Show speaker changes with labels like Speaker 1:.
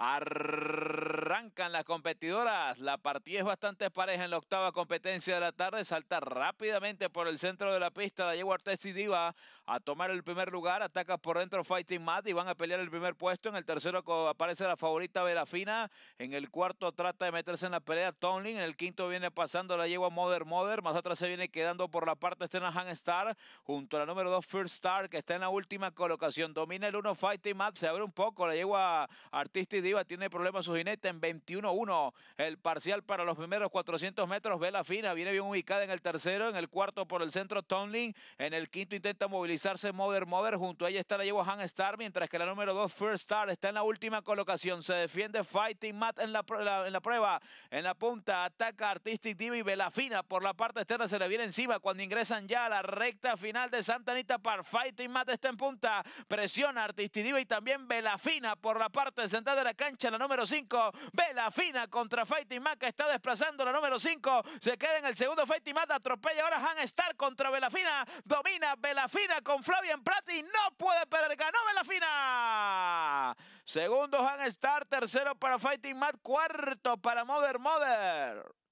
Speaker 1: Arrancan las competidoras. La partida es bastante pareja en la octava competencia de la tarde. Salta rápidamente por el centro de la pista la yegua Artistic Diva a tomar el primer lugar. Ataca por dentro Fighting Mad y van a pelear el primer puesto. En el tercero aparece la favorita Belafina. En el cuarto trata de meterse en la pelea Tonlin. En el quinto viene pasando la yegua Mother. Más atrás se viene quedando por la parte externa Han Star. Junto a la número 2 First Star, que está en la última colocación. Domina el 1 Fighting Mad. Se abre un poco. La yegua Artistic Diva tiene problemas su jinete en 21-1. El parcial para los primeros 400 metros. Belafina viene bien ubicada en el tercero. En el cuarto por el centro Tonlin. En el quinto intenta movilizarse Mother. Junto a ella está la yegua Han Star. Mientras que la número 2 First Star está en la última colocación. Se defiende Fighting Mad en la prueba. En la punta ataca Artistic Diva y Belafina por la parte externa se le viene encima cuando ingresan ya a la recta final de Santa Anita Park. Fighting Mad está en punta. Presiona Artistic Diva y también Belafina por la parte central de la cancha. La número 5. Belafina contra Fighting Mad que está desplazando la número 5. Se queda en el segundo Fighting Mad. Atropella ahora Han Star contra Belafina. Domina Belafina con Flavian Prat y no puede perder. Ganó Belafina. Segundo Han Star. Tercero para Fighting Mad. Cuarto para Mother.